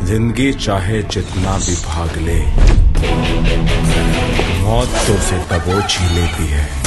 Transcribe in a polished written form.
जिंदगी चाहे जितना भी भाग ले, मौत तो उसे दबोच ही लेती है।